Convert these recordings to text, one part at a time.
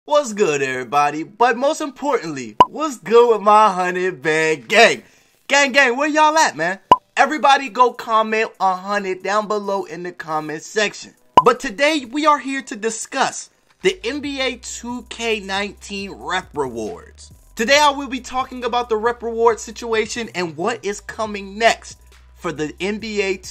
What's good, everybody? But most importantly, what's good with my 100 band gang? Gang, where y'all at, man? Everybody go comment 100 down below in the comment section. But today we are here to discuss the NBA 2K19 rep rewards. Today I will be talking about the rep reward situation and what is coming next for the NBA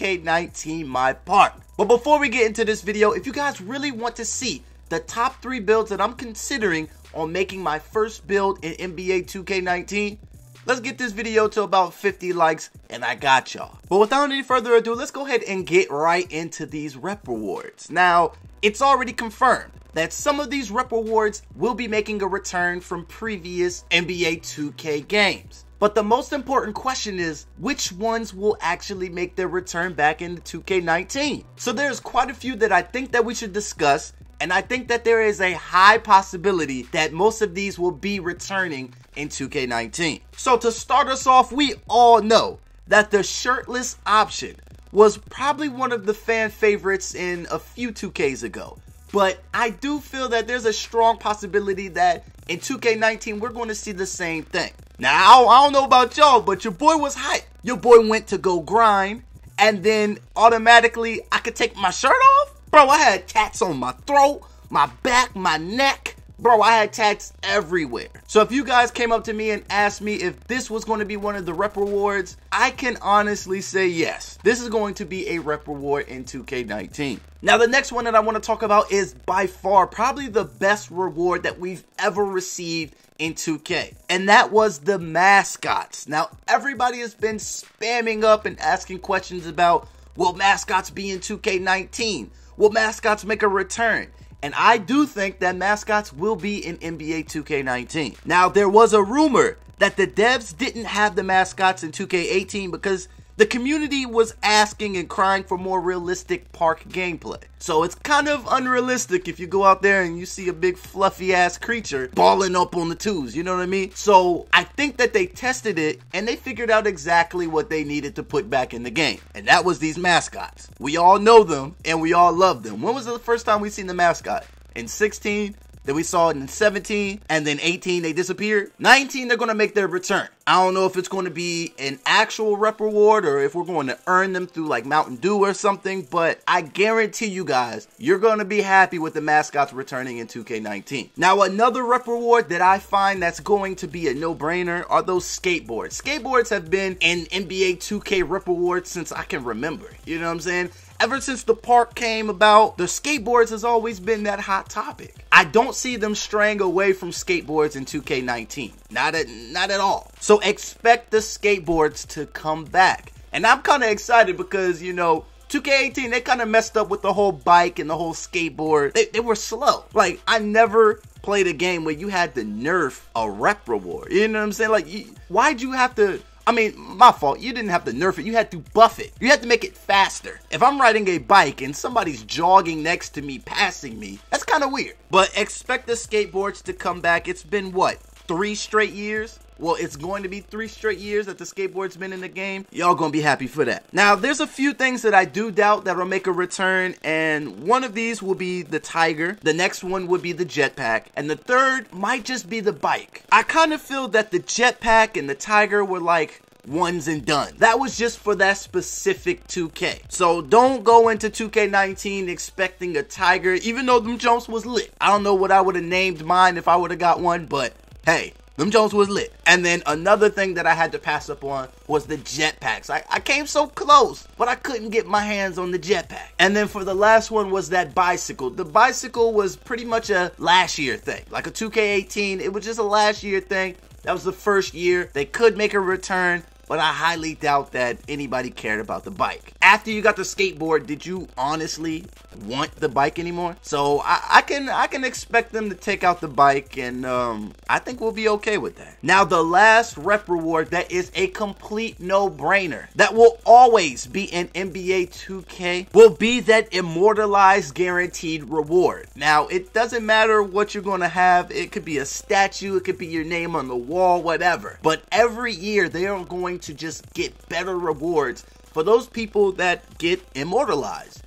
2K19 My Park. But before we get into this video, if you guys really want to see the top 3 builds that I'm considering on making my first build in NBA 2K19, let's get this video to about 50 likes and I got y'all. But without any further ado, let's go ahead and get right into these rep rewards. Now, it's already confirmed that some of these rep rewards will be making a return from previous NBA 2K games. But the most important question is, which ones will actually make their return back into 2K19? So there's quite a few that I think that we should discuss, and I think that there is a high possibility that most of these will be returning in 2K19. So to start us off, we all know that the shirtless option was probably one of the fan favorites in a few 2Ks ago. But I do feel that there's a strong possibility that in 2K19 we're going to see the same thing. Now, I don't know about y'all, but your boy was hyped. Your boy went to go grind, and then automatically I could take my shirt off? Bro, I had tats on my throat, my back, my neck. Bro, I had tats everywhere. So if you guys came up to me and asked me if this was going to be one of the rep rewards, I can honestly say yes. This is going to be a rep reward in 2K19. Now, the next one that I want to talk about is by far probably the best reward that we've ever received in 2K, and that was the mascots. Now, everybody has been spamming up and asking questions about, will mascots be in 2K19? Will mascots make a return? And I do think that mascots will be in NBA 2K19. Now, there was a rumor that the devs didn't have the mascots in 2K18 because the community was asking and crying for more realistic park gameplay. So it's kind of unrealistic if you go out there and you see a big fluffy ass creature balling up on the twos, you know what I mean? So I think that they tested it and they figured out exactly what they needed to put back in the game. And that was these mascots. We all know them and we all love them. When was the first time we seen the mascot? In 16? Then we saw it in 17, and then 18, they disappeared. 19, they're going to make their return. I don't know if it's going to be an actual rep reward or if we're going to earn them through like Mountain Dew or something, but I guarantee you guys, you're going to be happy with the mascots returning in 2K19. Now, another rep reward that I find that's going to be a no-brainer are those skateboards. Skateboards have been in NBA 2K rep rewards since I can remember. You know what I'm saying? Ever since the park came about, the skateboards has always been that hot topic. I don't see them straying away from skateboards in 2K19. Not at all. So expect the skateboards to come back. And I'm kind of excited because, you know, 2K18, they kind of messed up with the whole bike and the whole skateboard. They were slow. Like, I never played a game where you had to nerf a rep reward. You know what I'm saying? Like, why'd you have to... I mean, my fault. You didn't have to nerf it. You had to buff it. You had to make it faster. If I'm riding a bike and somebody's jogging next to me, passing me, that's kind of weird. But expect the skateboards to come back. It's been, what, 3 straight years? Well, it's going to be 3 straight years that the skateboard's been in the game. Y'all gonna be happy for that. Now, there's a few things that I do doubt that will make a return, and one of these will be the Tiger. The next one would be the Jetpack, and the third might just be the bike. I kind of feel that the Jetpack and the Tiger were like ones and done. That was just for that specific 2K. So don't go into 2K19 expecting a Tiger, even though them jumps was lit. I don't know what I would have named mine if I would have got one, but hey, them Jones was lit. And then another thing that I had to pass up on was the jetpacks. I came so close, but I couldn't get my hands on the jetpack. And then for the last one was that bicycle. The bicycle was pretty much a last year thing. Like a 2K18, it was just a last year thing. That was the first year. They could make a return, but I highly doubt that anybody cared about the bike. After you got the skateboard, did you honestly want the bike anymore? So I can expect them to take out the bike, and I think we'll be okay with that. Now, the last rep reward that is a complete no-brainer, that will always be in NBA 2K, will be that immortalized guaranteed reward. Now, it doesn't matter what you're going to have. It could be a statue, it could be your name on the wall, whatever. But every year, they are going to just get better rewards for those people that get immortalized.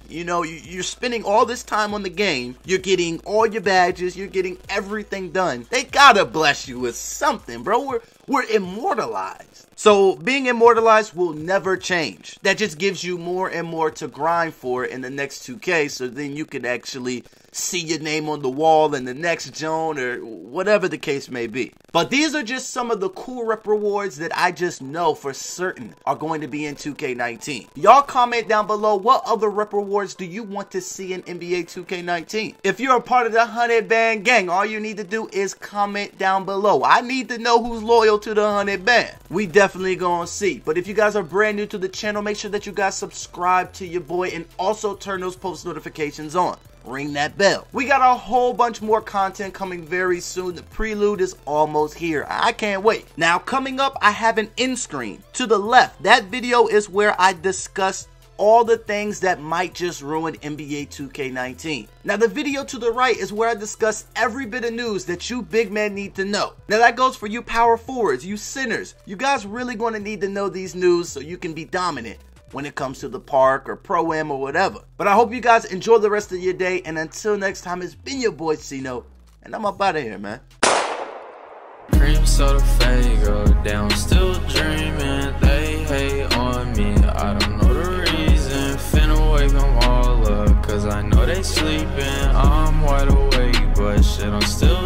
You know, you're spending all this time on the game, you're getting all your badges, you're getting everything done. They gotta bless you with something, bro. We're immortalized. So being immortalized will never change. That just gives you more and more to grind for in the next 2K, so then you can actually see your name on the wall in the next zone or whatever the case may be. But these are just some of the cool rep rewards that I just know for certain are going to be in 2K19. Y'all comment down below, what other rep rewards do you want to see in NBA 2K19? If you're a part of the 100 Band Gang, all you need to do is comment down below. I need to know who's loyal to the 100 Band. We definitely gonna see. But if you guys are brand new to the channel, make sure that you guys subscribe to your boy and also turn those post notifications on. Ring that bell. We got a whole bunch more content coming very soon. The prelude is almost here. I can't wait. Now coming up, I have an end screen. To the left, that video is where I discuss all the things that might just ruin NBA 2K19. Now the video to the right is where I discuss every bit of news that you big men need to know. Now that goes for you power forwards, you centers. You guys really going to need to know these news so you can be dominant when it comes to the park or Pro-Am or whatever. But I hope you guys enjoy the rest of your day, and until next time, it's been your boy C-Note, and I'm up out of here, man. Cream soda Faygo, down still dreaming. They hate on me, I don't know the reason. Finna wake them all up, cause I know they sleeping. I'm wide awake, but shit, I'm still